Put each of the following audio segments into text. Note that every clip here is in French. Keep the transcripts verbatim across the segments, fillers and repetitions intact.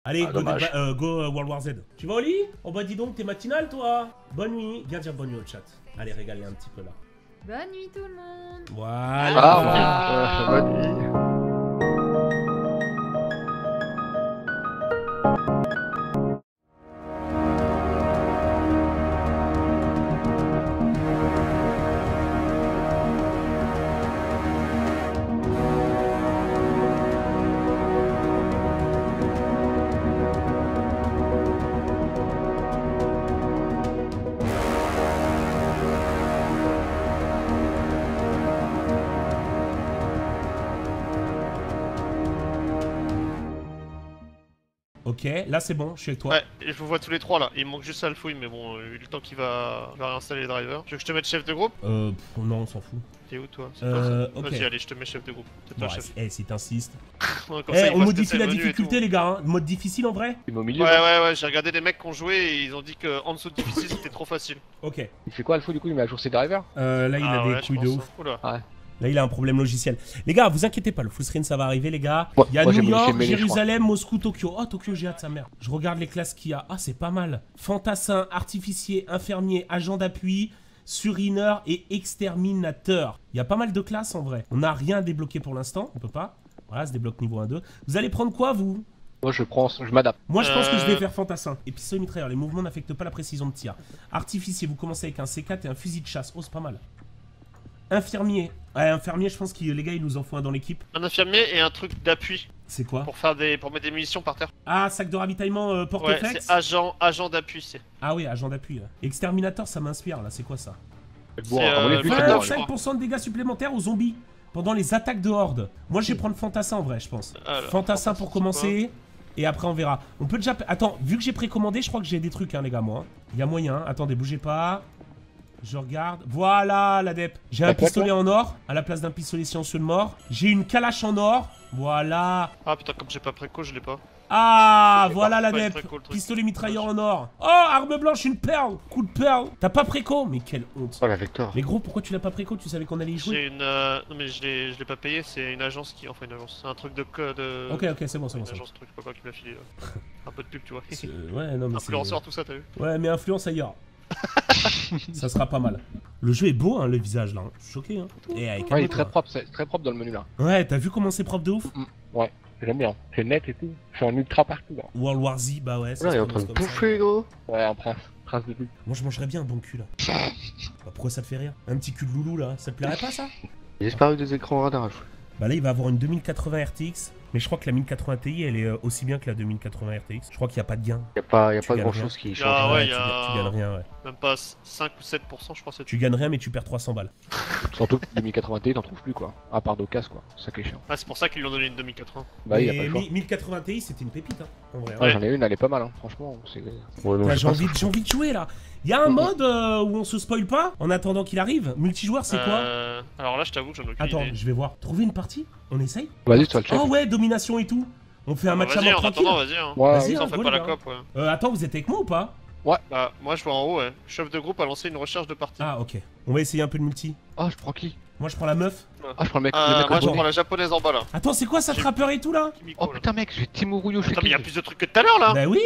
Allez, Ah, go, dommage. euh, go euh, World War Z. Tu vas au lit? Oh bah dis donc, t'es matinal toi. Bonne nuit. Viens dire bonne nuit au chat. Allez, régale-les un petit peu là. Bonne nuit tout le monde. Voilà. Ah, euh, bonne nuit. Ok, là c'est bon, je suis avec toi. Ouais, et je vous vois tous les trois là. Il me manque juste Alfouille, mais bon, euh, le temps qu'il va... va réinstaller les drivers. Tu veux que je te mette chef de groupe? Euh, pff, non, on s'en fout. T'es où toi? C'est Euh, toi, ça ok. Vas-y, allez, je te mets chef de groupe. C'est Bon, toi, chef. eh, si t'insistes. Ouais, comme Eh, ça, il on voit ce que modifie c'est, la le menu et difficulté tout. les gars, hein. Mode difficile en vrai? Il est au milieu. Ouais, là. ouais, ouais, j'ai regardé des mecs qui ont joué et ils ont dit qu'en dessous de difficile c'était trop facile. Ok. Il fait quoi Alpha du coup? Il met à jour ses drivers? Euh, là il Ah a ouais, des je couilles de pense, ouf. hein. Oula. Là il a un problème logiciel. Les gars, vous inquiétez pas, le full screen ça va arriver les gars. Ouais, Il y a moi, j'ai New modifié York, le menu, je crois. Jérusalem, Moscou, Tokyo. Oh Tokyo j'ai hâte sa mère. Je regarde les classes qu'il y a. Ah c'est pas mal. Fantassin, artificier, infirmier, agent d'appui, surineur et exterminateur. Il y a pas mal de classes en vrai. On n'a rien débloqué pour l'instant, on peut pas. Voilà, se débloque niveau un deux. Vous allez prendre quoi vous? Moi je prends, je m'adapte. Moi je pense que je vais Euh. faire fantassin. Et pistolet mitrailleur, les mouvements n'affectent pas la précision de tir. Artificier, vous commencez avec un C quatre et un fusil de chasse. Oh c'est pas mal. Infirmier. Ouais, infirmier, je pense que les gars ils nous en font un dans l'équipe. Un infirmier et un truc d'appui C'est quoi? pour faire des... pour mettre des munitions par terre. Ah, sac de ravitaillement euh, Ouais, porte-flex. c'est agent, agent d'appui, c'est. Ah oui, agent d'appui. là. Exterminateur, ça m'inspire là, c'est quoi ça? Le bourrin, euh, à mon avis, le c'est vingt- le bourrin. vingt-cinq pour cent de dégâts supplémentaires aux zombies pendant les attaques de horde. Moi je vais prendre fantassin en vrai, je pense. Alors, Fantassin pour c'est commencer. Et après on verra. On peut déjà... Attends, vu que j'ai précommandé, je crois que j'ai des trucs hein les gars moi. Il y a moyen. Attendez, bougez pas. Je regarde. Voilà l'adepte. J'ai un T'as quoi, pistolet en or à la place d'un pistolet silencieux de mort. J'ai une calache en or. Voilà. Ah putain, comme j'ai pas préco, je l'ai pas. Ah, C'est voilà pas- pas l'adepte. très cool, le truc. Pistolet mitrailleur en or. Oh, arme blanche, une perle. Coup de perle. T'as pas préco? Mais quelle honte. Oh la Vector. Mais gros, pourquoi tu l'as pas préco? Tu savais qu'on allait y jouer? J'ai une. Euh... Non, mais je l'ai je l'ai pas payé, c'est une agence qui. Enfin, une agence. C'est un truc de code. euh, Ok, ok, c'est bon, c'est Une bon. c'est bon. agence, truc, je sais pas quoi qui m'a filé. là. Un peu de pub, tu vois. C'est- Ouais, non, mais c'est... Influenceur, tout ça, t'as vu? Ouais, mais influence ailleurs. Ça sera pas mal. Le jeu est beau, hein, le visage là. Je suis choqué, hein. Et avec Ouais, il est très propre, c'est très propre dans le menu là. Ouais, t'as vu comment c'est propre de ouf? Ouais, j'aime bien. C'est net et tout. Je suis en ultra partout là. World War Z, bah ouais. ça Là, se il est en train prononce de comme ça. bouffer gros. Ouais, un prince. Prince de tout. Moi, je mangerais bien un bon cul là. Bah, pourquoi ça te fait rire? Un petit cul de loulou là, ça te plairait pas ça? Il a disparu des écrans radar. Bah là, il va avoir une deux mille quatre-vingts R T X. Mais je crois que la mille quatre-vingts Ti, elle est euh, aussi bien que la deux mille quatre-vingts R T X. Je crois qu'il n'y a pas de gain. Y'a pas, y a Tu pas gagnes grand rien. chose qui Ah change. ouais, tu, y a- ga- tu gagnes rien, ouais. Même pas cinq ou sept pour cent, je crois, c'est Tu gagnes rien, mais tu perds trois cents balles. Surtout que deux mille quatre-vingts Ti, t'en trouves plus quoi. À part d'Ocas quoi. C'est ça qui est chiant. Ah, c'est pour ça qu'ils lui ont donné une deux mille quatre-vingts. Bah, il y a Mais pas le choix. mi- mille quatre-vingts Ti, c'était une pépite, hein, en vrai. hein. Ouais, j'en ai une, elle est pas mal hein. Franchement, c'est. Ouais, non, Putain, je J'ai pense- envie, de- j'ai envie de jouer là. Il y a un mode euh, où on se spoil pas en attendant qu'il arrive. Multijoueur, c'est quoi? euh... Alors là, je t'avoue que j'en ai aucune Attends, idée. je vais voir. Trouver une partie? On essaye? Vas-y, toi le chef. Oh ouais, domination et tout. On fait un Ah, match à vas-y, mort en tranquille. attendant, vas-y. Hein. Ouais, Vas-y, Ils hein, en fait go, pas les la gars. cop, ouais. Euh, attends, vous êtes avec moi ou pas? Bah, moi je vois en haut, ouais. Chef de groupe a lancé une recherche de partie. Ah, ok. On va essayer un peu de multi. Oh, je prends qui? Moi, je prends la meuf. Ah, je prends le mec. Euh, le mec moi en je jaune. prends la japonaise en bas là. Attends, c'est quoi ça, J'ai- trappeur et tout là? Kimiko, Oh là. putain, mec, j'ai Timorouyo chez Putain, mais qui y'a plus de trucs que tout à l'heure là! Bah oui.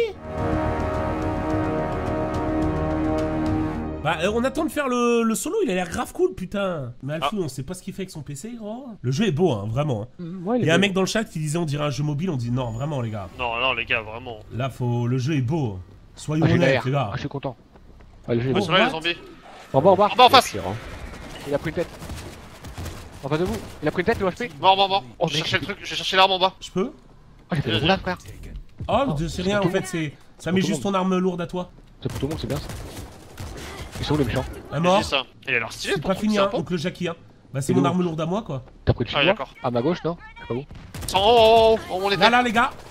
Bah, euh, on attend de faire le, le solo, il a l'air grave cool, putain. Mais Alfou, on sait pas ce qu'il fait avec son P C, gros. Le jeu est beau, hein, vraiment. hein. Ouais, Il y a un mec dans le chat qui disait on dirait un jeu mobile, on dit non, vraiment, les gars. Non, non, les gars, vraiment. Là, faut... le jeu est beau. Soyons Ah, j'ai honnêtes, l'air. les gars. Ah, je suis content. Allez, j'ai Ouais, Oh, sur là, les what zombies. En bas, en bas. En bas, en face. Il a pris une tête. En face de vous. Il a pris une tête, le H P. Mort, mort, mort. Oh, J'ai mec, cherché le truc, j'ai cherché l'arme en bas. Je peux? Oh, j'ai fait une roulade, frère. Oh, c'est rien, en fait, c'est... Ça met tout le juste ton arme lourde à toi. C'est pour tout le monde, c'est bien ça. Ils sont où les méchants? Un J'ai mort. dit ça. Il a l'air stylé, C'est ton pas truc, fini, c'est un hein, pont. donc le Jackie, hein. Bah, c'est Et mon nous arme lourde à moi, quoi. T'as pris le chez Ah, moi? d'accord. À ma gauche, non? Je sais pas où. Oh, oh, oh, oh, on est Là, là, les gars.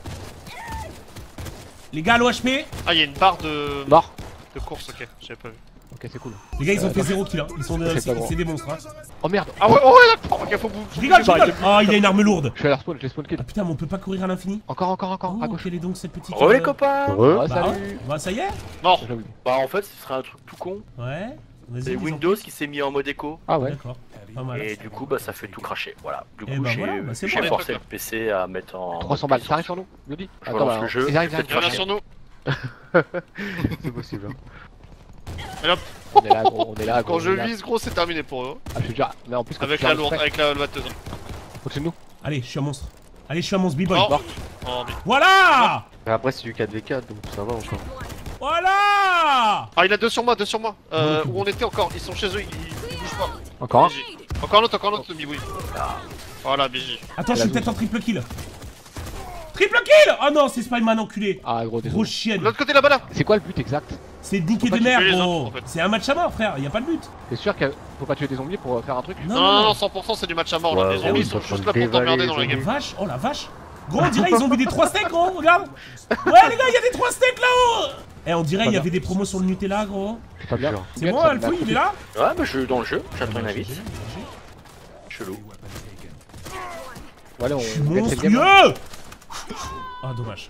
Les gars, l'O H P. Ah, il y a une barre de... Mort. de course, ok. J'avais pas vu. Ok, c'est cool. Les gars, ils ont Euh, fait zéro kill, hein. Ils sont c'est c'est pas bon. c'est des monstres, hein. Oh merde. Ah ouais, oh ouais, d'accord. Ok, faut bouger. Je rigole, je Bah, rigole. Oh, il a une arme lourde. Je suis à la respawn, je l'ai spawn kill. Ah putain, mais on peut pas courir à l'infini. Encore, encore, encore. Oh, À gauche. quelle est donc cette petite... Oh les euh, copains! Ouais, Bah, salut. ouais. Bah, ça y est. Mort. J'avoue. Bah en fait ce serait un truc tout con, Ouais. Vas-y, C'est dis-en Windows plus. qui s'est mis en mode écho. Ah ouais. D'accord. Pas mal. Et du coup, bah ça fait tout cracher. Voilà. Du Eh coup, bah j'ai voilà, bah c'est j'ai bon. forcé le P C à mettre en. trois cents balles, ça arrive sur nous, Bloody. Je relance le jeu. Ils arrivent, ils Peut-être Il revient arrivent. sur nous. C'est possible. Et hop, On est là, gros, on est là, gros. quand on je est là. vise, gros, c'est terminé pour eux. Ah, je te jure, mais en plus, quand Avec tu la fais un lourde, spray, avec la batteuse. au-dessus de nous. Allez, je suis un monstre. Allez, je suis un monstre, b-boy. Oh. Mort. Oh, mais- Voilà. Après, c'est du quatre v quatre, donc ça va encore. Voilà. Ah, il a deux sur moi, deux sur moi. Euh, Ouais, où on était encore, ils sont chez eux, ils, ils bougent pas. Encore un. B J. Encore un autre, encore un autre, bibouille. Voilà, B J. Attends, je La suis peut-être en triple kill. Triple kill. Oh non, c'est Spider-Man enculé. Ah, gros, Gros désolé. De chienne. l'autre côté là-bas là. C'est quoi le but exact? C'est niquer Faut des pas mères, tuer les gros. autres, en fait. C'est un match à mort, frère. Y a pas de but. T'es sûr qu'il faut pas tuer des zombies pour euh, faire un truc? Non, Non, non, non, cent pour cent c'est du match à mort là. Ouais, Les ouais, zombies ils sont sont en juste train là de pour t'emmerder dévaler, dans la les game. Vache, oh la vache. Gros, on dirait ils ont vu des trois steaks, gros. Regarde. Ouais, les gars, y a des trois steaks là-haut. Eh, on dirait Pas il y bien. avait des promos sur le Nutella, gros. C'est pas bien. C'est bon, Alfouille, il est là. Ouais, bah je suis dans le jeu. J'attends une invite. Chelou. Voilà, on Je suis on gagne cette game. monstrueux. Ah, dommage.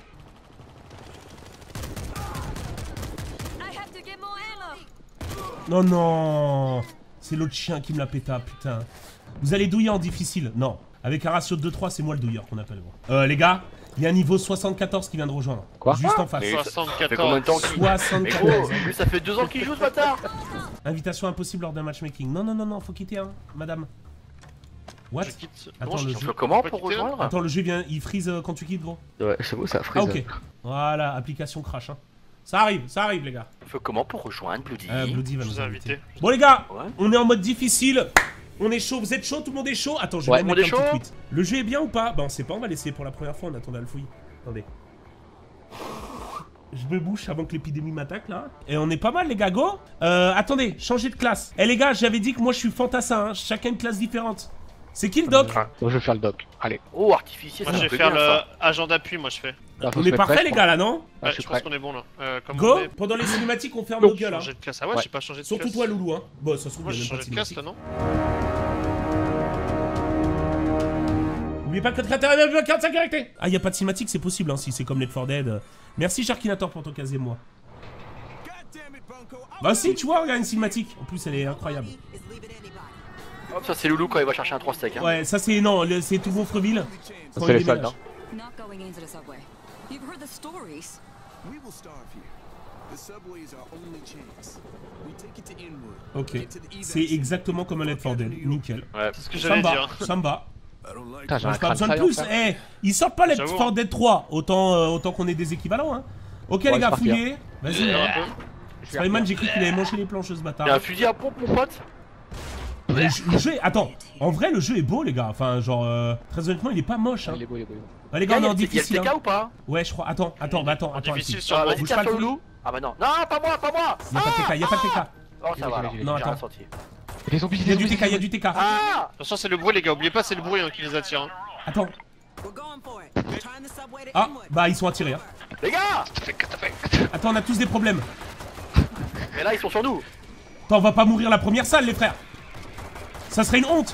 Non, non. C'est l'autre chien qui me l'a péta, putain. Vous allez douiller en difficile. Non. Avec un ratio de deux trois, c'est moi le douilleur qu'on appelle. Bon. Euh, les gars, il y a un niveau soixante-quatorze qui vient de rejoindre. Quoi? Juste en face. Mais ça- ça fait combien de temps qu'il- Mais soixante-quatorze. gros, lui ça fait deux ans qu'il joue ce bâtard. Invitation impossible lors d'un matchmaking. Non, non, non, non, faut quitter, hein, madame. What? Je quitte. Attends, Comment je le quitte jeu- On fait comment peut pour quitter, là rejoindre? Attends, le jeu vient, il freeze euh, quand tu quittes, gros. Ouais, c'est beau, ça Ah, freeze. ok. Voilà, application crash, hein. Ça arrive, ça arrive, les gars. On fait comment pour rejoindre Bloody? Euh, Bloody va Je nous vous ai inviter. invité. Bon, les gars, Ouais. on est en mode difficile. On est chaud, vous êtes chaud, tout le monde est chaud. Attends, je vais Ouais, vous tout le mettre un monde est petit chaud. tweet. Le jeu est bien ou pas? Bah, on sait pas, on va l'essayer pour la première fois, on attendait Alfouille. Attendez. Je me bouche avant que l'épidémie m'attaque là. Et on est pas mal les gars, go. Euh, attendez, changez de classe. Eh les gars, j'avais dit que moi je suis fantassin, hein. Chacun une classe différente. C'est qui le doc? Donc je vais faire le doc. Allez. Oh, artificier, Moi ça je vais fait faire bien le ça. agent d'appui, moi je fais. Là, faut On se est mettre parfait prêt, les je gars là, non? Ah, Ouais, je suis je pense prêt. qu'on est bon là. Euh, comme Go. on est- Pendant les cinématiques, on ferme Go. nos gueules hein. Changer de classe. Ah ouais, Ouais. j'ai pas changé de Surtout classe. toi Loulou hein. Bon, ça se trouve, Moi il y a j'ai même pas de changé de classe cinématique. là, non? N'oubliez pas que le créateur est carte sécurité. Ah, y a pas de cinématique, c'est possible hein, si c'est comme Left four Dead. Merci Sharkinator pour ton quinzième mois. Bah si, tu vois, regarde une cinématique. En plus, elle est incroyable. Hop, ça c'est Loulou quand il va chercher un trois steaks. Hein. Ouais, ça c'est non, le- c'est tout Gonfreville. Ça, Quand c'est il les soldes, déménage. hein. Not going into the subway. You've heard the stories. We will starve here. The subway is our only chance. We take it to Inwood. Ok. Get to the evac C'est exactement comme un Left four Dead. Nickel. Ouais. C'est ce que Ça j'allais me va, dire. ça me va. I don't like Putain, j'ai un Pas crâne besoin de saillant, plus. frère. Eh, ils sortent pas Left J'avoue. four Dead trois. Autant, euh, autant qu'on ait des équivalents. Hein. Ok Ouais, les gars, c'est parti, fouillez. Vas-y. Un peu. Spider-Man, j'ai cru qu'il avait mangé les planches ce Y'a un bâtard. fusil à pompe, mon pote. Le jeu, le jeu est... Attends, en vrai le jeu est beau les gars. Enfin genre, euh, très honnêtement il est pas moche. Hein. Il est beau, il est beau. il est beau. Ah, les gars, on est en Y'a le difficile. T K hein. ou pas? Ouais, je crois. Attends, attends, bah attends, En attends. difficile Alfie. sur Ah, moi. vas-y, bouge tire pas, sur le Loulou. Ah bah non. Non, pas moi, pas moi. Y'a pas de T K, y'a pas de T K. Oh, ça va alors. Non, J'ai rien attends. senti. Et les zombies, Il y a du T K, il y a du T K. Ah. Attention, c'est le bruit, les gars. Oubliez pas, c'est le bruit hein, qui les attire. Hein. Attends. Ah, bah ils sont attirés. Hein. Les gars. Attends, on a tous des problèmes. Mais là, ils sont sur nous. Attends, on va pas mourir la première salle, les frères. Ça serait une honte.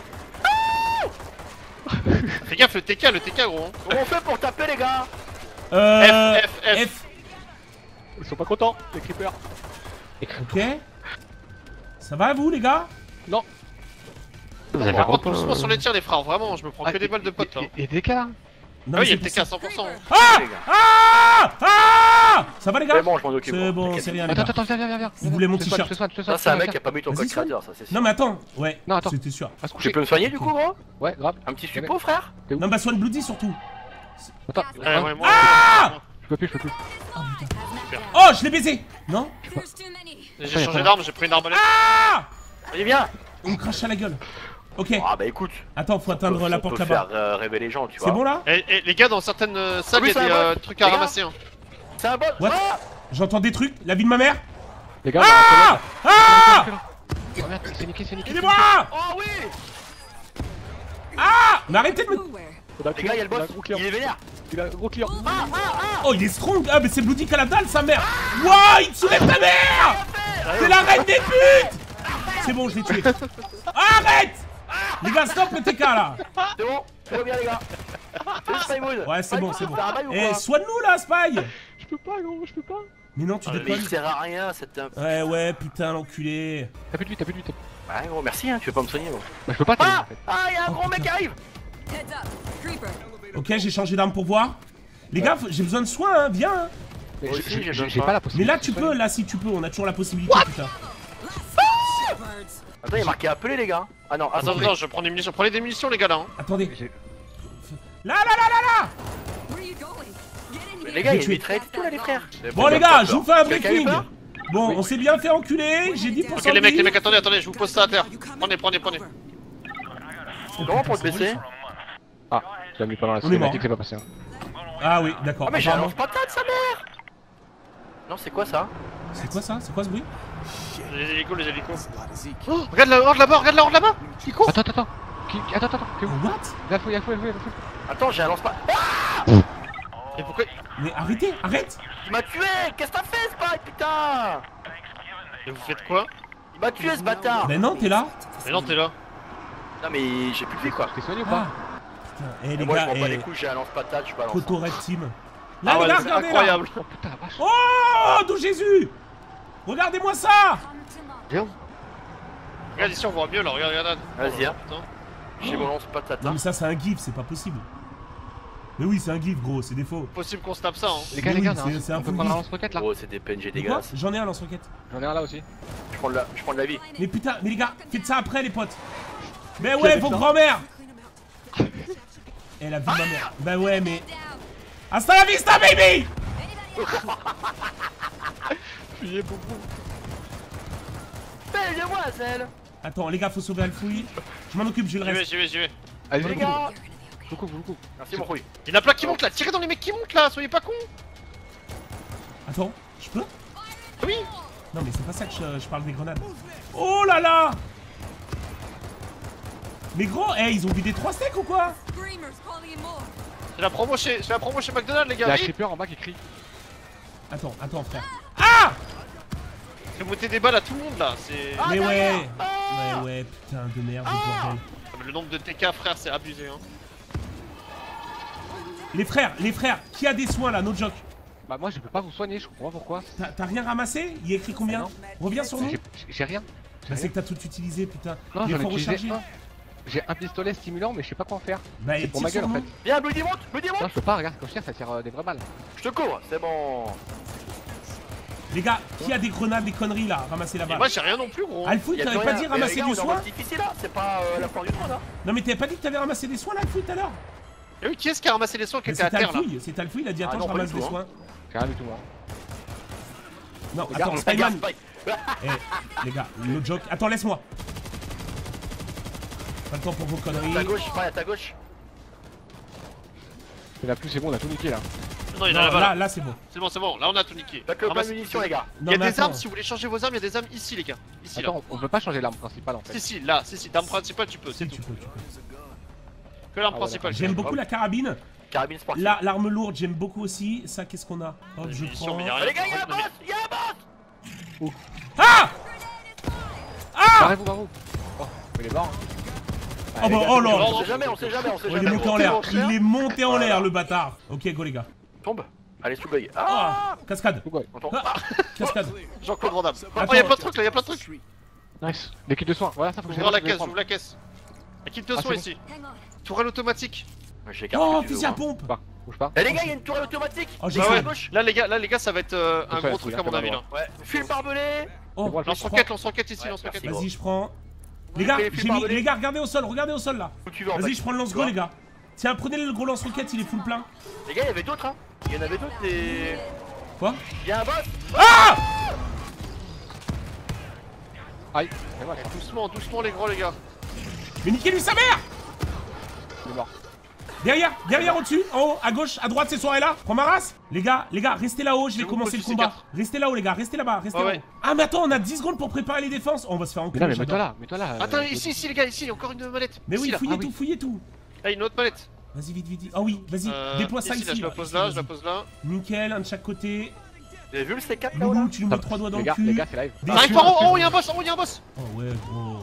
Fais gaffe, le T K, le T K, gros. hein. Comment on fait pour taper, les gars? Euh. F, F, F. F. Ils sont pas contents, les creepers. Ok. Ça va vous, les gars? Non. Vous avez Par un contre, repas, doucement sur euh, les tirs, les frères. Vraiment, je me prends que des balles de potes là. Et et des cas. Non, Ah oui, il y a mais le c'est T K à pour ça. cent pour cent. Ah Les gars. Ah Ah Ça va, les gars? C'est bon, je m'en occupe. C'est moi. bon, T'inquiète. c'est rien, les Attends, gars. attends, viens, viens, viens, viens. Vous voulez mon Je te soigne, t-shirt? je te soigne, je te Ça, soigne. c'est un mec viens. qui a pas mis ton Vas-y, code soigne. créateur, ça c'est sûr. Non, mais attends. Ouais. Non, attends. C'était sûr. Va se Tu coucher. peux me soigner du coup, gros? Ouais, grave. Un petit suppo, frère? Non, bah soigne Bloody surtout. Attends. Ouais, hein, ouais, moi. Ah Je peux plus, je peux plus. Oh, je l'ai baisé. Non? There's too many. J'ai changé d'arme, j'ai pris une arbalète. Ah Allez, viens! On me crache à la gueule. Ok. Ah bah écoute, Attends, faut on peut, atteindre la on porte peut là-bas. faire euh, rêver les gens, tu vois. C'est bon là? Et, et les gars, dans certaines euh, salles, oui, il y a c'est des un euh, bot. trucs à Les gars. ramasser. Hein. C'est un bot! What? Ah J'entends des trucs. La vie de ma mère? Les gars, Ah Ah Oh merde, c'est niqué, c'est niqué. Aidez-moi! Oh oui! Ah Mais arrêtez de me... Nowhere. Les gars, il y a le boss, il est vénère! Il a un gros client. Oh, il est strong. Ah, mais c'est Bloody qui a la dalle, sa mère. Wouah, il soulève ta mère. C'est la reine des putes. C'est bon, je l'ai tué. Arrête. Les gars, stop le T K là. C'est bon, tout va bien, les gars! Salut Spywood! Ouais, c'est bon, c'est bon. T'as un bail ou Eh, quoi? soigne-nous là, Spy. Je peux pas, gros, je peux pas. Mais non, tu Ah, Mais déconnes. il sert à rien, cette. Bah, Ouais, ouais, putain, l'enculé. T'as plus de vie, t'as plus de vie. t'as- gros, merci, hein, tu veux pas me soigner, gros. Bah, je peux pas t'aider Ah en fait. Ah, y'a un Oh, gros mec qui putain. arrive. Heads up. Creeper. Ok, j'ai changé d'arme pour voir. Les gars, faut- j'ai besoin de soins, hein, viens. Hein. Mais Moi j'ai- aussi, j'ai j'ai j'ai- besoin j'ai de pas la Mais possibilité. là, tu de peux, soigner. là, si tu peux, on a toujours la possibilité, putain. Birds. Attends, il est marqué appeler, les gars. Ah non, Attends, attends, attends, je prends des munitions. Prenez des munitions, les gars, là. Hein. Attendez. J'ai- Là, là, là, là, là. Where are you going? Get in here. Les gars, il y a J'ai une tué. mitraillette et tout, là, les frères. Bon, les gars, je vous fais un Quelqu'un a eu briefing. peur Bon, on s'est bien fait enculer. J'ai dix pour Ok, cent les de mecs, les vie. mecs, attendez, attendez, je vous pose ça à terre. Prenez, prenez, prenez. Comment pour te baisser? Ah, tu l'as mis pendant la On est mort. cinématique, c'est pas passé. Hein. Ah oui, d'accord. Ah, mais j'ai un apparemment. lance-patate, sa mère. Non, c'est quoi ça? C'est quoi ça? C'est quoi ce bruit? Les hélicos, les hélicos. That's a lot of Zeke. Oh, regarde la horde là-bas, regarde la horde là-bas. Il court. Attends, attends, attends. Qui... Attends, attends, attends. T'es où? What? Y'a le fou, y'a le fou, y'a le fou, y'a le fou. Attends, j'ai un lance-patate. Et pourquoi Mais arrêtez, arrête! Il m'a tué. Qu'est-ce que t'as fait, Spike, putain? Et vous faites quoi? Il m'a tué, ce bâtard. Mais non, t'es là? Mais non, t'es là. Non, mais j'ai plus de vie, quoi. T'es soigné ou Ah! pas? Putain, eh Et les moi, je gars, m'en bats les eh, couilles, j'ai un lance-patate, je balance. Koto Red Team. Là, Ah les ouais, gars, c'est regardez là! incroyable. Oh putain, la vache. Oh, d'où Jésus! Regardez-moi ça! Viens. Regarde ici, on voit mieux là, regarde, regarde. Vas-y, hein. Putain. J'ai mon lance-patate. Non hein. mais ça c'est un gif, c'est pas possible. Mais oui, c'est un gif gros, c'est des faux. Possible qu'on se tape ça, hein. Les gars, Mais les gars, oui, on a- c'est- c'est un on peut full prendre un geek. lance-roquette là. Gros, c'est des P N G Mais quoi? dégueulasses. J'en ai un lance-roquette. J'en ai un là aussi. Je prends de la, je prends de la vie. Mais putain, mais les gars, faites ça après les potes. Mais ouais, vos grand-mère! Elle a vu ma mère. Bah ouais, mais. Hasta la vista, baby! Mais viens-moi, Azel. Attends, les gars, faut sauver Alfouille. Je m'en occupe, j'ai le J'y vais, reste. j'y vais, j'y vais. Allez, Les je gars. vous coupe, je vous coupe. Merci, mon couille. Il y en a plein qui montent là, tirez dans les mecs qui montent là, soyez pas cons. Attends, je peux? Oui. Non, mais c'est pas ça que je, je parle des grenades. Oh là là! Mais gros, eh, ils ont vidé trois steaks ou quoi? Screamers calling in more. C'est la promo chez, c'est la promo chez McDonald's, les Y'a gars. un Vite. creeper en bas qui crie. Attends, attends, frère. Ah! Fais monter des balles à tout le monde là, c'est. Mais ouais! derrière. Ouais, ouais, putain de merde, de bordel. Le nombre de T K, frère, c'est abusé, hein. Les frères, les frères, qui a des soins là, no joke? Bah, moi je peux pas vous soigner, je comprends pas pourquoi. T'as t'as rien ramassé? Il y a écrit combien? Non. Reviens sur nous? J'ai- J'ai rien. J'ai Bah c'est rien. que t'as tout utilisé, putain. Non, Mais j'en ai faut utilisé recharger. un. J'ai un pistolet stimulant, mais je sais pas quoi en faire. Bah C'est et pour tire ma gueule sur en fait. nous. Viens, Bloody monte, Bloody Non, monte. je peux pas, regarde, quand je tire, ça tire euh, des vraies balles. Je te cours, c'est bon. Les gars, qui a des grenades, des conneries là? Ramassez Et là-bas. moi j'ai rien non plus, gros. Alfouille, Y a t'avais plus pas rien. dit Mais ramasser les gars, du on est en soin? mode difficile là, c'est pas euh, la fin du monde là. Non mais t'avais pas dit que t'avais ramassé des soins là, Alfouille, tout à l'heure? Et oui, qui est-ce qui a ramassé les soins qui Bah, étaient à C'était terre là? Alfouille, c'était Alfouille, il a dit Ah attends, non, je pas ramasse du des tout, hein. soins. J'ai rien du tout, moi. Non, Regarde, attends, regarde, Spyman. Spike. Eh, les gars, no joke. Attends, laisse-moi. Pas le temps pour vos conneries. Ta gauche, pas à ta gauche. Il a plus, c'est bon, on a tout niqué là. Non, il y en Non, a là-bas. là, là. là c'est bon. C'est bon, c'est bon, là on a tout niqué. Faites le plein de Ramasse- munitions, les gars. Non, Il y a mais des armes, attends. si vous voulez changer vos armes, il y a des armes ici, les gars. Ici, là. Attends, on peut pas changer l'arme principale en fait. Si, si, là, si, si, l'arme principale, tu peux, c'est Si, tout. tu peux, tu peux. Que l'arme Ah, principale. J'aime beaucoup la carabine. Carabine sportive. Là, l'arme lourde, j'aime beaucoup aussi. Ça, qu'est-ce qu'on a? Hop, Les je munitions, prends. mais y a Ah, rien. les gars, y'a un boss, y'a un boss. Ah! Ah! Barrez-vous, barrez-vous. Oh, il est mort. Oh bah, oh là! On sait jamais, on sait jamais, on sait Oh, il est jamais. monté en l'air. Il est monté en l'air, le bâtard. Ok, go les gars. Tombe. Allez, sous bug. Ah, Ah! Cascade. Tout quoi. on tombe. Ah! Cascade. Jean-Claude Van Damme. Attends. Oh, y'a plein de trucs là, y'a plein de trucs. Nice. L'équipe de soins, voilà ça faut que Ouvre la je vais caisse, prendre. ouvre la caisse. La kit de Ah, soins c'est ici. Hang on. Tourelle automatique. J'ai Oh, tu veux, fusil à hein. pompe. Bouge pas, bouge pas. Eh les gars, y'a une tourelle automatique. Oh, j'ai Ah fait. ouais, à gauche. là les gars, là les gars, ça va être euh, un Ouais, gros faut truc dire à mon que avis t'as là. Ouais. File barbelé. Oh, Moi, je Lance prends. roquette, lance roquette ici, Ouais, lance roquette. merci. Vas-y, je prends. Les gars, Fais- fais j'ai mis. barbelé. Les gars, regardez au sol, regardez au sol là. Où tu veux en Vas-y, fait. je prends le lance-go, les gars. Tiens, prenez le gros lance-roquette, il est full plein. Les gars, y'avait d'autres, hein. Il y en avait d'autres, des. Quoi? Y'a un boss. Ah! Aïe, c'est mal ça. Doucement, doucement les gros les gars. Mais niquez-lui sa mère! Il est mort. Derrière, derrière, au-dessus, en haut, à gauche, à droite, ces soirées-là. Prends ma race. Les gars, les gars, restez là-haut, je vais vous commencer le pose ici combat. quatre. Restez là-haut, les gars, restez là-bas, restez Ouais, là-haut. ouais. Ah, mais attends, on a dix secondes pour préparer les défenses. Oh, on va se faire Mais enculer. non, mais mets-toi j'adore. là, mets-toi là. Attends, euh, ici, ici les gars, ici, encore une mallette. Mais oui, Ici, là. fouillez Ah tout, oui. fouillez tout. Là, une autre mallette. Vas-y, vite, vite, vite. Ah oui, vas-y, Euh, déploie ça ici, ici. là, je la là. pose Ici, là, je vas-y. la pose là. Nickel, un de chaque côté. Vous avez vu le C quatre là-haut là? Loulou, tu nous mets trois doigts dans Les le gars, cul. les gars, c'est live. Des Arrive soins. par en haut, y'a un boss, en haut, y'a un boss. Oh ouais, gros.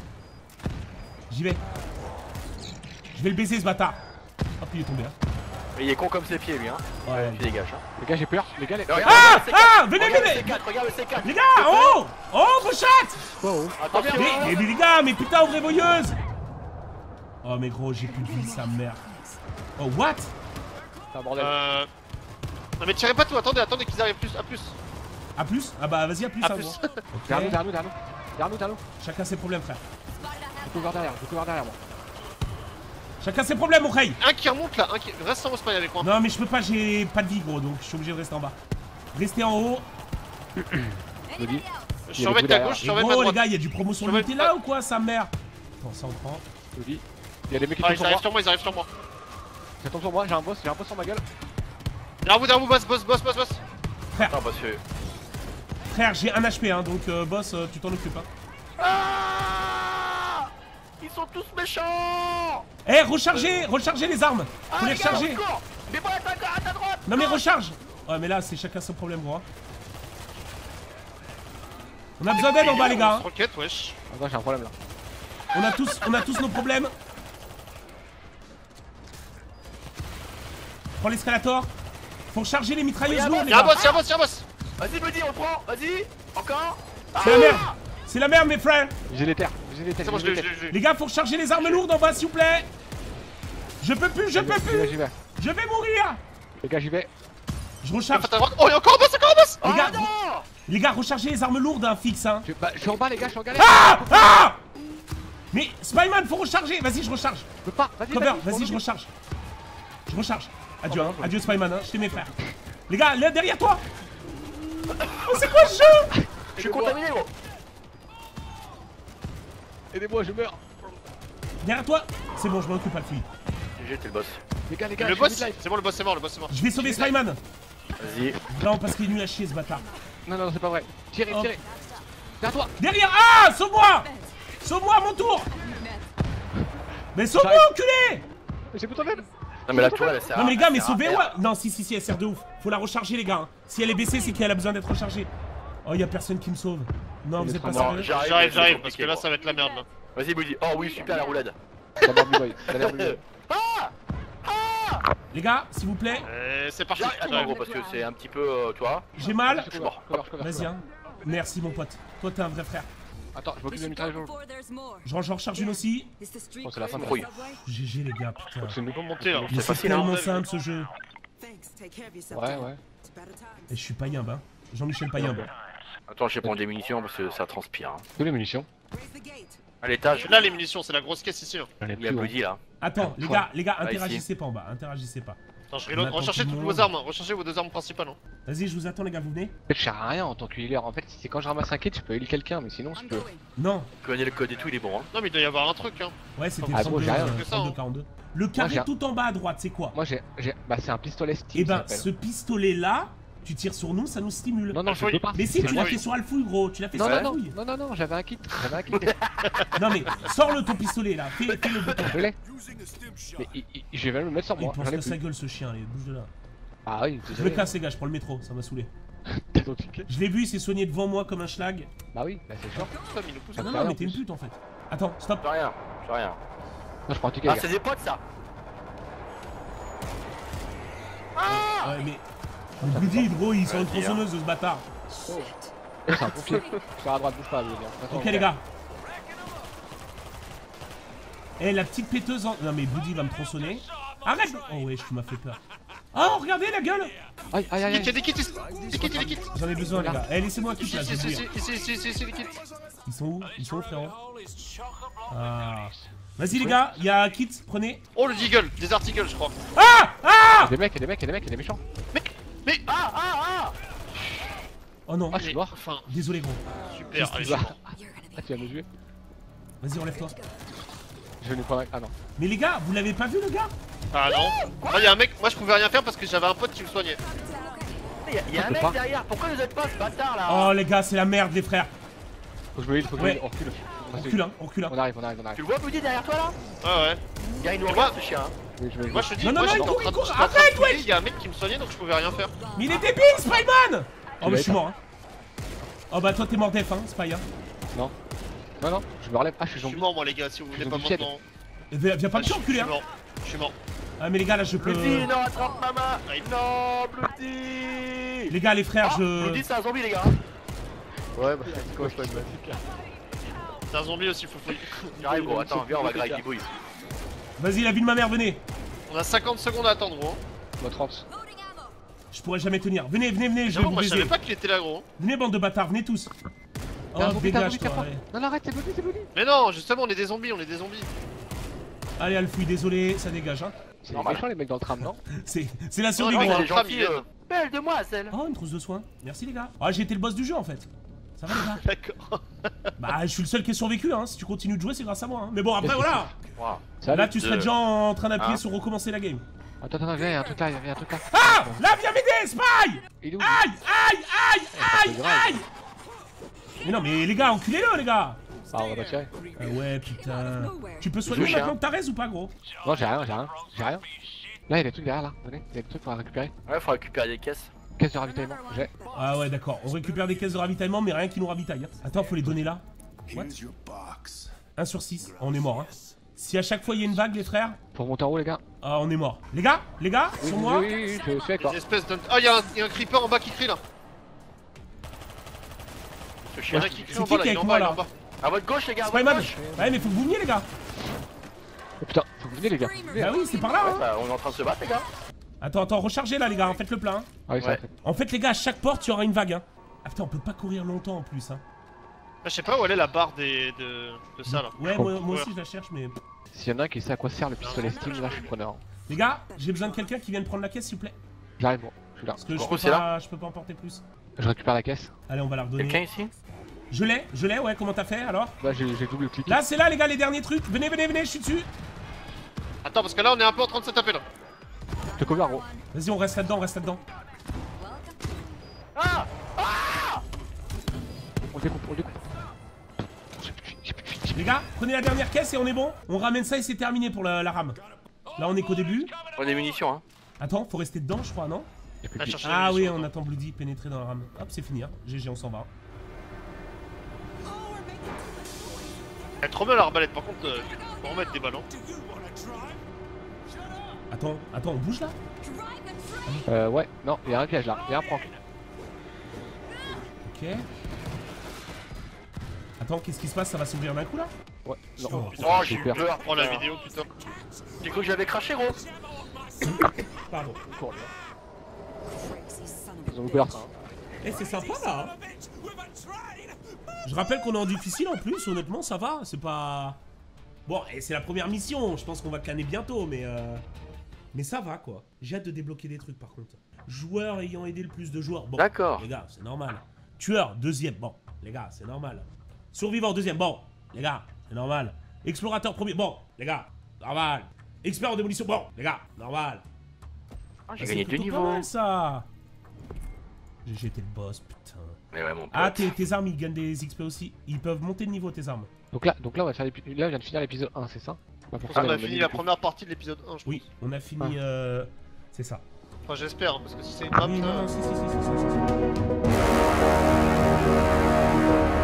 J'y vais. Je vais le baiser, ce bâtard. Hop, il est tombé. Hein. Mais il est con comme ses pieds lui hein. Ouais. Tu dégages hein. Les gars, j'ai peur. Les gars, les. Mais regarde, Ah regarde le C quatre. Ah Venez, Regarde le venez C quatre, regarde le C quatre. Les gars, oh Oh, vos chattes Wow. Attention mais, mais, mais les gars, mais putain, ouvrez vos yeux. Oh mais gros, j'ai plus de vie, sa mère. Oh, what? C'est un bordel. Euh... Non mais tirez pas tout, attendez, attendez qu'ils arrivent plus, à plus. A plus? Ah bah vas-y, à plus, À hein, plus. gros. Derrière nous, Ok. derrière nous, derrière nous. Derrière nous, derrière nous. Chacun ses problèmes, frère. Je peux voir derrière, je peux voir derrière moi. Chacun ses problèmes, mon rey. Un qui remonte là, un qui... Reste en haut, Spy avec moi. Non mais je peux pas, j'ai pas de vie, gros, donc je suis obligé de rester en bas. Restez en haut. Je dis. Je surveille ta gauche, je Et surveille ma gros, les droite. gars, il y a du promo sur Je le vais- T là ou quoi, sa mère? Attends, ça on prend. Je dis. Il y a des mecs qui Ah, tombent ils sur arrivent moi. sur moi, ils arrivent sur moi. Ça tombe sur moi, j'ai un boss, j'ai un boss sur ma gueule. Derrière vous, derrière vous, boss, boss, boss, boss, boss. Attends parce que... Frère, j'ai un H P, hein, donc euh, boss, euh, tu t'en occupes, hein. Ah ils sont tous méchants. Eh, rechargez, rechargez les armes. Faut Ah les les gars, recharger. au secours. Mais bon, à ta, à ta droite. Non mais recharge. Ouais, mais là, c'est chacun son problème, gros. hein. On a besoin d'aide en bas, les gars. hein. Rocket, wesh. Attends, j'ai un problème là. On a tous, on a tous nos problèmes. Prends l'escalator. Faut charger les mitrailleuses lourdes, les Y'a un gars. boss, y'a un boss, y'a un boss. Vas-y me dis, on le prend. Vas-y. Encore. C'est la merde. C'est la merde, mes frères. J'ai les terres, j'ai les terres. C'est bon, je j'ai l'ai, les je terres. l'ai, je l'ai. Les gars, faut recharger les armes lourdes en bas, s'il vous plaît. Je peux plus, je peux J'y vais, plus. j'y vais. Je vais mourir. Les gars, j'y vais. Je recharge. À ta droite. Oh, y'a encore un boss, encore un boss. Les Oh gars, non. les gars, rechargez les armes lourdes, hein, fixe, hein. Je, bah, je suis en bas, les gars, je suis en galère. Ah Ah Mais Spyman, faut recharger. Vas-y, je recharge. Je peux pas, vas-y, Cover, vas-y, pour je nous. recharge. Je recharge. Adieu, hein. Adieu, Spyman, hein. Je t'aime, mes frères. Les gars, là, derrière toi. Oh, c'est quoi ce jeu? Je suis contaminé gros. Aidez-moi, je meurs. Derrière toi. C'est bon, je m'en occupe, Alfie. J'ai été le boss. Les gars, les gars, Le je boss, suis mid-life. c'est bon, le boss est mort, le boss est mort. Je vais sauver Spyman. Vas-y. Non, parce qu'il est nul à chier, ce bâtard. Non, non, c'est pas vrai. Tirez, Oh. tirez. Derrière toi. Derrière. Ah, sauve-moi. Sauve-moi à mon tour. Mais sauve-moi, enculé. J'ai plus ton aide. Non mais la tourelle elle sert à- Non mais les gars, elle mais sert à sauvez rien. ouais. Non, si si si, elle sert de ouf. Faut la recharger les gars. hein. Si elle est baissée, c'est qu'elle a besoin d'être rechargée. Oh, y a personne qui me sauve. Non, Il vous est êtes pas trop mort. sérieux. J'arrive, J'arrive, c'est j'arrive, compliqué, parce que là, gros. ça va être la merde là. Vas-y Buddy. Oh oui super la roulade. D'abord, B-Boy. D'abord, B-Boy. Ah. Ah. Les gars, s'il vous plaît, Euh, c'est parti, J'arrive. Attends j'arrive. gros parce que c'est un petit peu euh, toi. j'ai mal. Je suis mort. Cover, cover, Vas-y cover. hein. Merci mon pote. Toi t'es un vrai frère. Attends, je We m'occupe de should mitrailleuse. go lourde. before there's more. Je j'en recharge une aussi. Is the street Oh, c'est la fin de la closed fouille. subway? G G les gars, putain. C'est une Ils vont monter là. Mais c'est facile, hein. tellement simple ce jeu. Ouais, ouais. Et je suis païen, bah. Jean-Michel Païen. bah. Attends je vais prendre des munitions parce que ça transpire. Hein. Tous les munitions. À l'étage. Là, les munitions, c'est la grosse caisse ici. hein. J'en ai Il y a plus. hein. Buddy là. Attends, les gars, les gars, Là, ici. interagissez pas en bas, interagissez pas. Attends, je reload. On attend Recherchez tout le toutes monde. vos armes, hein. Recherchez vos deux armes principales. hein. Vas-y, je vous attends les gars, vous venez. En fait, je sers à rien en tant que healer. En fait, c'est quand je ramasse un kit, je peux healer quelqu'un, mais sinon, je I'm peux. going. Non. Tu connais le code et tout il est bon hein. Non, mais il doit y avoir un truc. Hein. Ouais, c'était Ah, le gros, j'ai rien. trente-deux, Que ça, hein. trente-deux, quarante-deux. Le carré j'ai- tout en bas à droite, c'est quoi? Moi, j'ai. j'ai- Bah, c'est un pistolet Steam. Eh ben, ça s'appelle. ce pistolet là, tu tires sur nous, ça nous stimule. Non, non, je Alfouille. peux pas. Mais si, C'est tu moi. l'as fait sur Alfouille, gros. Tu l'as fait Non, sur non, non, Alfouille. non, non, non, j'avais un kit. J'avais un kit. Non, mais sors-le ton pistolet là. Fais, fais le bouton. Je l'ai. Mais il- il- je vais le mettre sur Il moi. pense J'en ai qu'à sa plus. gueule ce chien, allez, bouge de là. Ah oui, Je me désolé. casse les gars, je prends le métro, ça m'a saoulé. T'as ton ticket. Je l'ai vu, il s'est soigné devant moi comme un schlag. Bah oui, bah c'est sûr. Pousse, Tom, il nous pousse. Non, fait non, rien, mais en t'es une plus. pute en fait. Attends, stop. Je fais rien. Je fais rien. Non, je prends un ticket, Ah les c'est gars. des potes ça. Ouais, mais. Le Bloody, gros, ils sont une tronçonneuse de ce bâtard. C'est un pompier. Sur la droite, bouge pas, les gars. Attends, Ok, les gars. Eh, la petite péteuse en. Non, mais Bloody va me tronçonner. Arrête! Oh, ouais, tu m'as fait peur. Oh, regardez la gueule! Aïe, aïe, aïe, Il y a aïe. des kits ici. Des kits, des kits. J'en ai besoin, les gars. Eh, laissez-moi Ici, quitte là, je ici, vais ici, mourir. ici, ici, ici, ici, les kits. Ils sont où? Ils sont où, frérot? Ah. Vas-y, les gars, il y a un kit, prenez. Oh, le Deagle, des articles, je crois. Ah! Ah! Y'a des mecs, y'a des mecs, y'a des mecs, y'a des méchants. Mais. Ah ah ah. Oh non, Ah, je suis mort. Enfin, désolé, gros. super. Allez, Ah, je suis mort. ah, tu vas me tuer. Vas-y, enlève-toi. Je vais nous prendre. Ah non. Mais les gars, vous l'avez pas vu, le gars? Ah non. Moi, il y a un mec, moi, je pouvais rien faire parce que j'avais un pote qui me soignait. Y'a y a un peux mec pas. derrière. Pourquoi vous êtes pas ce bâtard là? Oh, les gars, c'est la merde, les frères. Faut que je me heal, faut que je me Ouais. heal. On recule. On recule, hein, on recule, hein. On arrive, on arrive, on Tu arrive. le vois Buddy derrière toi là? Ouais, ouais. Y'a une Tu regarde vois ce chien. hein. Oui, je vais. Moi, je te dis, Non, non, moi, non, j'étais il en court, train il de court. j'étais en train de Arrête, fouiller, wesh. il y a un mec qui me soignait donc je pouvais rien faire. Mais il était pile, Spyman! Oh, bah, je suis l'as mort, hein. Oh, bah, toi, t'es mort def, hein, Spy, hein. Non. Non, non, je me relève. Ah, je suis Je suis zombie. mort, moi, les gars, si vous voulez Ils ont pas du tiède. maintenant. Eh, Viens, viens pas Ah, me je tuer, enculé, je hein. suis mort. Je suis mort. Ah mais les gars là je peux... Bloody, non, attrape ma main. Non, Bloody. Les gars les frères Ah, je... Bloody, c'est un zombie, les gars. Ouais, bah c'est quoi, je pas de mal. C'est un zombie aussi, Foufouille. J'arrive, gros. Attends, viens, on va griller Gibouille. Vas-y la vie de ma mère, venez. On a cinquante secondes à attendre, gros. Moi trente. Loading ammo. Je pourrais jamais tenir. Venez, venez, venez, je vais J'avoue, vous moi je baiser. savais pas qu'il était là, gros. Venez bande de bâtards, venez tous. Oh T'as un zombie, t'as un dégage zombie, toi, t'as pas. allez. Non, non, arrête, c'est Bloody, c'est Bloody. Mais non, justement, on est des zombies, on est des zombies. Allez Alfouille, désolé, ça dégage hein. C'est Normal. méchant les mecs dans le tram, non? C'est c'est la survie Non, Oh, les gros. il mecs est dans le tram, gentil, ils viennent. euh. Belle demoiselle. Oh une trousse de soins. Merci les gars. Ah j'ai été le boss du jeu en fait. Ça va les gars? D'accord. Bah je suis le seul qui a survécu hein. Si tu continues de jouer c'est grâce à moi hein. Mais bon après voilà. Waouh. Salut. Là tu serais deux. déjà en train d'appuyer Un. sur recommencer la game. Attends, attends, viens, y'a un truc là, y'a un truc là. Ah là viens m'aider Spy. Il est où? Aïe aïe aïe aïe c'est grave. aïe. Mais non mais les gars enculez-le les gars. Ah, on va pas tirer. Ah ouais putain. Tu peux soigner Je chien. maintenant que t'as raise ou pas gros? Non, j'ai rien, j'ai rien, j'ai rien. Là, y'a des trucs derrière là, venez, y'a des trucs pour récupérer. Ouais, faut récupérer des caisses. Caisse de ravitaillement, j'ai. Ah ouais d'accord. On récupère des caisses de ravitaillement mais rien qui nous ravitaille. Hein. Attends faut les donner là. What? Here's your box. un sur six. On est mort hein. Si à chaque fois il y a une vague les frères, Pour monter en haut, les gars. ah on est mort. Les gars, les gars, Oui, sur oui, moi. oui, oui, oui, je suis avec toi. Des espèces de. Ah, y'a un, y a un creeper en bas qui crie là. Ce Y'en chien. a qui crie C'est en qui bas qui là, est il est en avec bas, moi, il est là en bas. À votre gauche, les gars, à votre Spider-Man. gauche. Ouais mais faut que vous veniez les gars. Oh putain, faut que vous veniez, les gars. Venez. Bah oui c'est par là Ouais, hein. bah, on est en train de se battre, les gars. Attends, attends, rechargez là les gars, faites le plein. hein. Ah oui, ça Ouais. va fait. En fait les gars, à chaque porte il y aura une vague hein. Ah putain on peut pas courir longtemps en plus hein. Ah, je sais pas où elle est la barre des, de, de ça là. Ouais moi, moi aussi je la cherche mais... S'il y en a un qui sait à quoi sert le pistolet Steam, là, je suis preneur. Les gars, j'ai besoin de quelqu'un qui vienne prendre la caisse s'il vous plaît. J'arrive, bon, je suis là. Parce que je Bon, peux, c'est pas, je peux pas emporter plus. Je récupère la caisse. Allez on va la redonner. Quelqu'un ici? Je l'ai, je l'ai, ouais comment t'as fait alors? Là, j'ai j'ai double clic. Là c'est là les gars les derniers trucs. Venez, venez, venez, je suis dessus. Attends, parce que là on est un peu en train de se taper là. Je te cover, gros. Vas-y on reste là-dedans, on reste là-dedans. Ah! On le découpe, on le découpe. Les gars, prenez la dernière caisse et on est bon. On ramène ça et c'est terminé pour la, la rame. Là on est qu'au début. On a des munitions, hein. Attends, faut rester dedans je crois, non? Y'a plus Va de chercher Ah les oui, munitions, on attends. attend Bloody pénétrer dans la rame. Hop, c'est fini, hein. G G, on s'en va. Elle est trop bien l'arbalète, par contre, euh, faut remettre des ballons. Attends, attends, on bouge là? Euh, ouais, non, y'a un piège là, y'a un prank. Ok. Attends, qu'est-ce qui se passe? Ça va s'ouvrir d'un coup là? Ouais, non. Oh, Oh, j'ai eu peur. peur. Oh la putain. vidéo, putain. J'ai cru que j'avais craché, gros. Pardon. Ils ont loupé leur train. Eh, c'est sympa là! hein. Je rappelle qu'on est en difficile en plus, honnêtement, ça va, c'est pas. Bon, et c'est la première mission, je pense qu'on va canner bientôt, mais euh... Mais ça va quoi. J'ai hâte de débloquer des trucs par contre. Joueur ayant aidé le plus de joueurs. Bon, D'accord. les gars, c'est normal. Tueur, deuxième. Bon, les gars, c'est normal. Survivant, deuxième. Bon, les gars, c'est normal. Explorateur, premier. Bon, les gars, normal. Expert en démolition. Bon, les gars, normal. Ah, j'ai Ah, gagné c'est deux plutôt pas niveaux. mal, ça. J'ai été le boss, putain. Mais ouais, mon pote. Ah, tes, tes armes, ils gagnent des X P aussi. Ils peuvent monter de niveau, tes armes. Donc là, donc là, on va faire l'épisode. Là, on vient de finir l'épisode un, c'est ça? Bah, pour On ça, a on fini mis la du coup. première partie de l'épisode un, je pense. Oui, on a fini. Euh... C'est ça. Enfin, j'espère, hein, parce que si c'est une map, Oui, non, là, non, si, si, si, si, si.